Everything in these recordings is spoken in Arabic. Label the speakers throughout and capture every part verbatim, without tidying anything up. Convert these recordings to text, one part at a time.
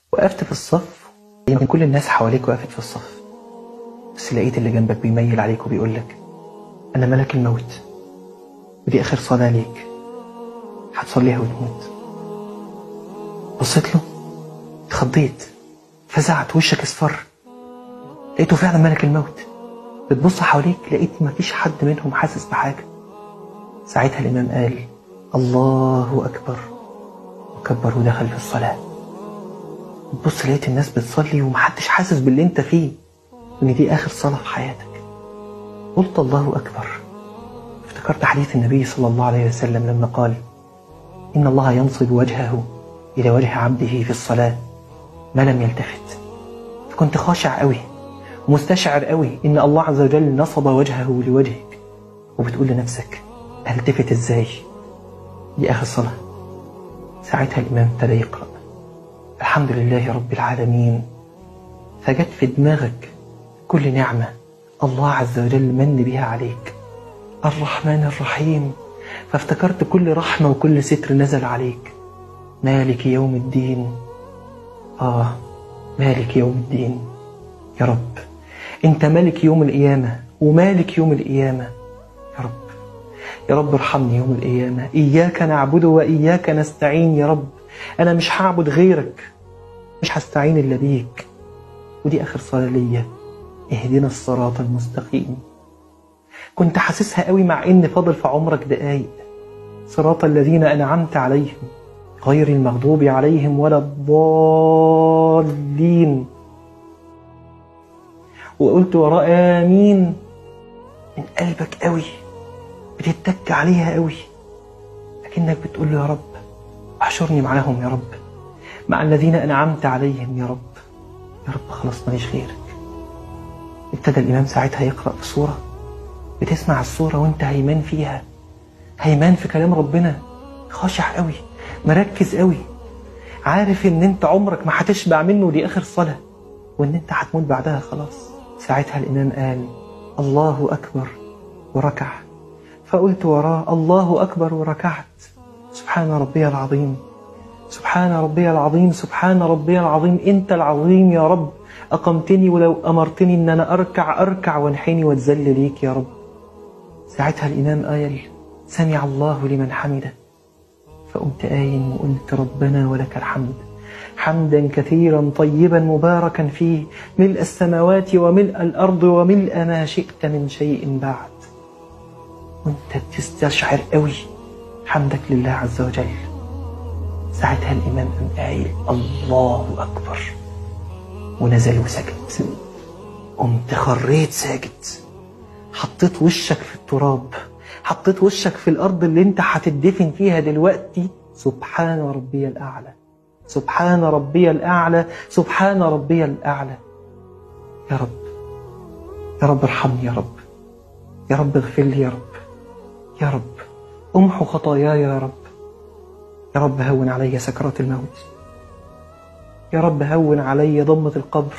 Speaker 1: وقفت في الصف، يمكن كل الناس حواليك وقفت في الصف، بس لقيت اللي جنبك بيميل عليك وبيقول لك أنا ملك الموت، ودي آخر صلاة ليك هتصليها وتموت. بصيت له، اتخضيت، فزعت، وشك اصفر. لقيته فعلا ملك الموت. بتبص حواليك لقيت مفيش حد منهم حاسس بحاجة. ساعتها الإمام قال الله أكبر، وكبر ودخل في الصلاة. بتبص لقيت الناس بتصلي ومحدش حاسس باللي انت فيه، وان دي آخر صلاة في حياتك. قلت الله أكبر، افتكرت حديث النبي صلى الله عليه وسلم لما قال إن الله ينصب وجهه إلى وجه عبده في الصلاة ما لم يلتفت. فكنت خاشع قوي ومستشعر قوي إن الله عز وجل نصب وجهه لوجهك، وبتقول لنفسك هلتفت إزاي؟ دي آخر صلاة. ساعتها الإمام ابتدى يقرأ الحمد لله رب العالمين، فجت في دماغك كل نعمة الله عز وجل من بها عليك. الرحمن الرحيم، فافتكرت كل رحمة وكل ستر نزل عليك. مالك يوم الدين، آه مالك يوم الدين. يا رب أنت مالك يوم القيامة ومالك يوم القيامة. يا رب يا رب ارحمني يوم القيامة. إياك نعبد وإياك نستعين. يا رب أنا مش هعبد غيرك، مش هستعين إلا بيك، ودي آخر صلاة ليا. اهدنا الصراط المستقيم. كنت حاسسها قوي مع إن فاضل في عمرك دقايق. صراط الذين أنعمت عليهم غير المغضوب عليهم ولا الضالين. وقلت وراء آمين من قلبك قوي، بتتك عليها قوي، لكنك بتقول له يا رب احشرني معاهم، يا رب مع الذين أنعمت عليهم. يا رب يا رب خلاص ماليش غيرك. ابتدى الإمام ساعتها يقرأ في سورة، بتسمع السورة وانت هيمان فيها، هيمان في كلام ربنا، خاشع قوي، مركز قوي، عارف ان انت عمرك ما هتشبع منه، دي آخر صلاة، وان انت هتموت بعدها خلاص. ساعتها الإمام قال الله أكبر وركع، فقلت وراه الله أكبر وركعت. سبحان ربي العظيم، سبحان ربي العظيم، سبحان ربي العظيم. انت العظيم يا رب، أقمتني ولو أمرتني ان انا أركع أركع وانحني واتذل ليك يا رب. ساعتها الإمام قال سمع الله لمن حمده، فقمت قايم وقلت ربنا ولك الحمد حمدا كثيرا طيبا مباركا فيه، ملء السماوات وملء الأرض وملء ما شئت من شيء بعد. وانت بتستشعر قوي حمدك لله عز وجل. ساعتها الإمام قام قايل الله أكبر، ونزل وسجد. قمت خريت ساجد، حطيت وشك في التراب، حطيت وشك في الأرض اللي انت هتدفن فيها دلوقتي. سبحان ربي الأعلى، سبحان ربي الأعلى، سبحان ربي الأعلى. يا رب يا رب ارحمني، يا رب يا رب اغفر لي، يا رب يا رب امحو خطاياي، يا رب يا رب هون علي سكرات الموت، يا رب هون علي ضمة القبر،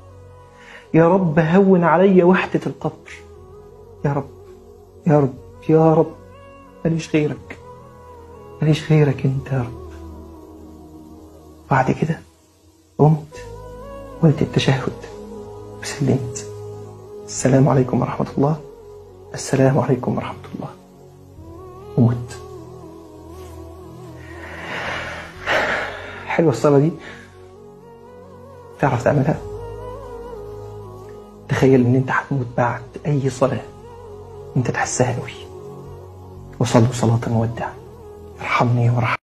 Speaker 1: يا رب هون علي وحدة القبر. يا رب يا رب يا رب ماليش غيرك، ماليش غيرك انت يا رب. بعد كده قمت قلت التشهد وسلمت. السلام عليكم ورحمة الله، السلام عليكم ورحمة الله، ومت. حلوة الصلاة دي، تعرف تعملها؟ تخيل ان انت هتموت بعد اي صلاة انت تحسها قوي. وصلوا صلاة مودع. ارحمني وارحم